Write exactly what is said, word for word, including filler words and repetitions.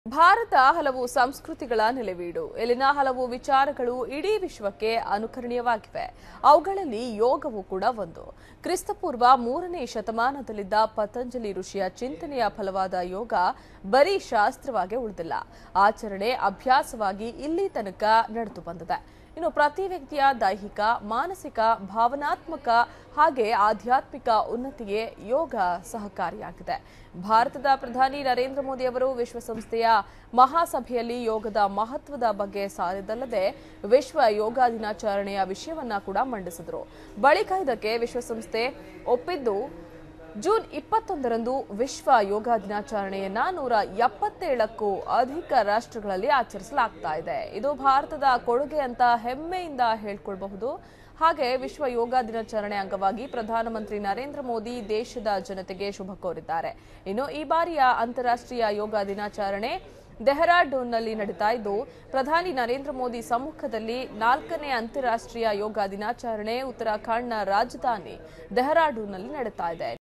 ಭಾರತ ಹಲವು ಸಂಸ್ಕೃತಿಗಳ ನೆಲೆವೀಡು. ಇಲ್ಲಿನ ಹಲವು ವಿಚಾರಗಳು ಇಡೀ ವಿಶ್ವಕ್ಕೆ ಅನುಕರಣೀಯವಾಗಿವೆ. ಅವುಗಳಲ್ಲಿ ಯೋಗವೂ ಕೂಡ ಒಂದು. ಕ್ರಿಸ್ತಪೂರ್ವ ಮೂರನೇ ಶತಮಾನದಲ್ಲಿದ್ದ ಪತಂಜಲಿ ಋಷಿಯ ಚಿಂತನೆಯ ಫಲವಾದ ಯೋಗ ಬರೀ ಶಾಸ್ತ್ರವಾಗಿ ಉಳಿದಿಲ್ಲ, ಆಚರಣೆ ಅಭ್ಯಾಸವಾಗಿ ಇಲ್ಲಿ ತನಕ ನಡೆದು ಬಂದಿದೆ. ಇನ್ನು ಪ್ರತಿ ವ್ಯಕ್ತಿಯ ದೈಹಿಕ, ಮಾನಸಿಕ, ಭಾವನಾತ್ಮಕ ಹಾಗೆ ಆಧ್ಯಾತ್ಮಿಕ ಉನ್ನತಿಗೆ ಯೋಗ ಸಹಕಾರಿಯಾಗಿದೆ. ಭಾರತದ ಪ್ರಧಾನಿ ನರೇಂದ್ರ ಮೋದಿ ಅವರು ವಿಶ್ವಸಂಸ್ಥೆಯ ಮಹಾಸಭೆಯಲ್ಲಿ ಯೋಗದ ಮಹತ್ವದ ಬಗ್ಗೆ ಸಾರಿದಲ್ಲದೆ ವಿಶ್ವ ಯೋಗ ದಿನಾಚರಣೆಯ ವಿಷಯವನ್ನ ಕೂಡ ಮಂಡಿಸಿದರು. ಬಳಿಕ ಇದಕ್ಕೆ ವಿಶ್ವಸಂಸ್ಥೆ ಒಪ್ಪಿದ್ದು ಜೂನ್ ಇಪ್ಪತ್ತೊಂದರಂದು ವಿಶ್ವ ಯೋಗ ದಿನಾಚರಣೆಯನ್ನ ನೂರ ಎಪ್ಪತ್ತೇಳಕ್ಕೂ ಅಧಿಕ ರಾಷ್ಟ್ರಗಳಲ್ಲಿ ಆಚರಿಸಲಾಗ್ತಾ ಇದೆ. ಇದು ಭಾರತದ ಕೊಡುಗೆ ಅಂತ ಹೆಮ್ಮೆಯಿಂದ ಹೇಳ್ಕೊಳ್ಬಹುದು. ಹಾಗೆ ವಿಶ್ವ ಯೋಗ ದಿನಾಚರಣೆ ಅಂಗವಾಗಿ ಪ್ರಧಾನಮಂತ್ರಿ ನರೇಂದ್ರ ಮೋದಿ ದೇಶದ ಜನತೆಗೆ ಶುಭ ಕೋರಿದ್ದಾರೆ. ಇನ್ನು ಈ ಬಾರಿಯ ಅಂತಾರಾಷ್ಟ್ರೀಯ ಯೋಗ ದಿನಾಚರಣೆ ಡೆಹ್ರಾಡೂನ್ನಲ್ಲಿ ನಡೀತಾ ಇದ್ದು, ಪ್ರಧಾನಿ ನರೇಂದ್ರ ಮೋದಿ ಸಮ್ಮುಖದಲ್ಲಿ ನಾಲ್ಕನೇ ಅಂತಾರಾಷ್ಟ್ರೀಯ ಯೋಗ ದಿನಾಚರಣೆ ಉತ್ತರಾಖಂಡ್ನ ರಾಜಧಾನಿ ಡೆಹ್ರಾಡೂನ್ನಲ್ಲಿ ನಡೀತಾ ಇದೆ.